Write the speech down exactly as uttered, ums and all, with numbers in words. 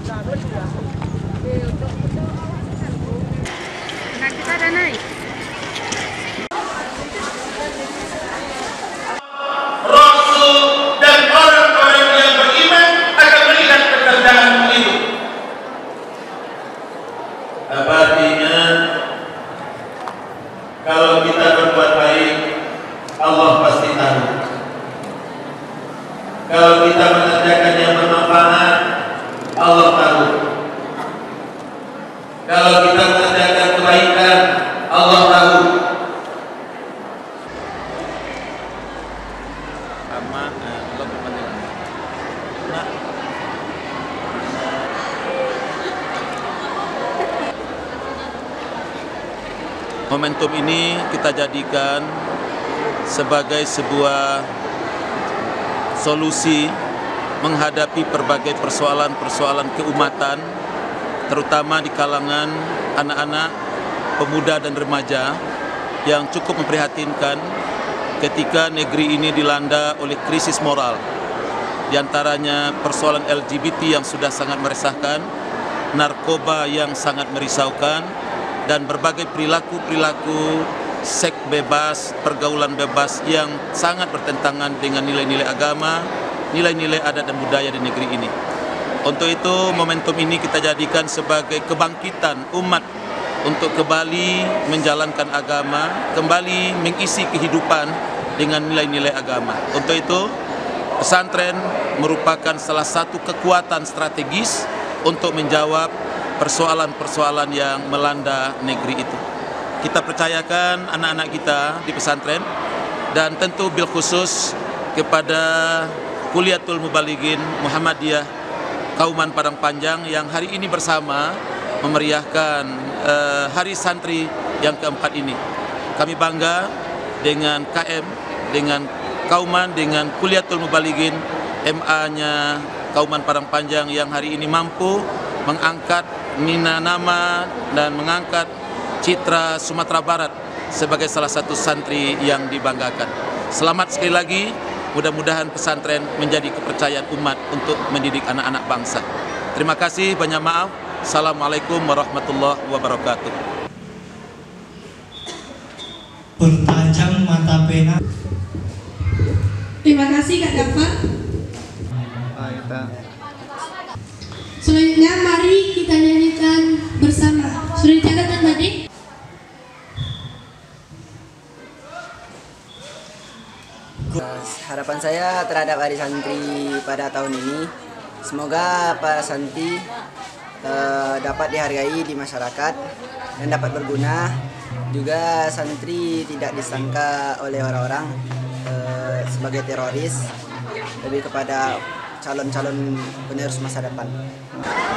Nah, kita ada naik. Rasul dan orang-orang yang beriman akan melihat pekerjaanmu itu. Apa artinya? Kalau kita berbuat baik, Allah pasti tahu. Kalau kita mengerjakan yang bermanfaat, Allah tahu. Kalau kita mengerjakan kebaikan, Allah tahu. Sama, eh, lebih penting. Nah. Momentum ini kita jadikan sebagai sebuah solusi menghadapi berbagai persoalan-persoalan keumatan, terutama di kalangan anak-anak, pemuda dan remaja yang cukup memprihatinkan ketika negeri ini dilanda oleh krisis moral. Di antaranya persoalan L G B T yang sudah sangat meresahkan, narkoba yang sangat merisaukan, dan berbagai perilaku-perilaku seks bebas, pergaulan bebas yang sangat bertentangan dengan nilai-nilai agama, nilai-nilai adat dan budaya di negeri ini. Untuk itu, momentum ini kita jadikan sebagai kebangkitan umat untuk kembali menjalankan agama, kembali mengisi kehidupan dengan nilai-nilai agama. Untuk itu, pesantren merupakan salah satu kekuatan strategis untuk menjawab persoalan-persoalan yang melanda negeri itu. Kita percayakan anak-anak kita di pesantren, dan tentu bil khusus kepada Kuliatul Mubalighin Muhammadiyah Kauman Padang Panjang yang hari ini bersama memeriahkan uh, Hari Santri yang keempat ini. Kami bangga dengan K M, dengan Kauman, dengan Kuliatul Mubalighin M A-nya Kauman Padang Panjang yang hari ini mampu mengangkat mina nama dan mengangkat citra Sumatera Barat sebagai salah satu santri yang dibanggakan. Selamat sekali lagi, mudah-mudahan pesantren menjadi kepercayaan umat untuk mendidik anak-anak bangsa. Terima kasih, banyak maaf. Assalamualaikum warahmatullahi wabarakatuh. Bertajam mata pena. Terima kasih Kak Gafar. Kita. Selanjutnya mari kita nyanyikan bersama. Sudah dicatat dan tadi? Harapan saya terhadap Hari Santri pada tahun ini, semoga para santri eh, dapat dihargai di masyarakat dan dapat berguna. Juga santri tidak disangka oleh orang-orang eh, sebagai teroris, lebih kepada calon-calon penerus masa depan.